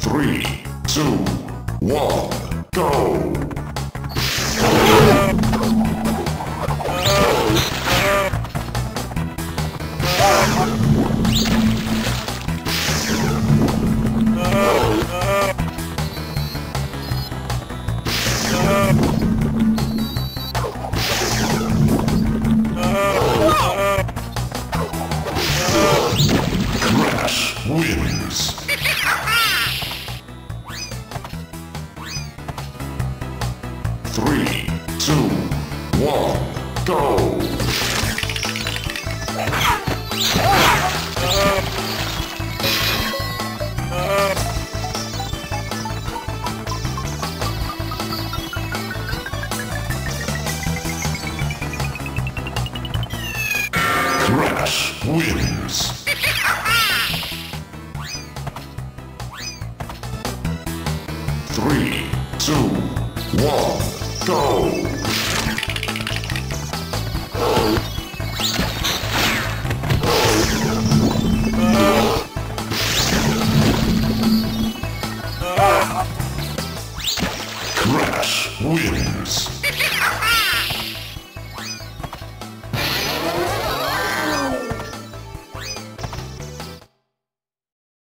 3, 2, 1, go! Crash wins. Three, two, one, go! Crash wins. Three, two, one, go! Crash wins.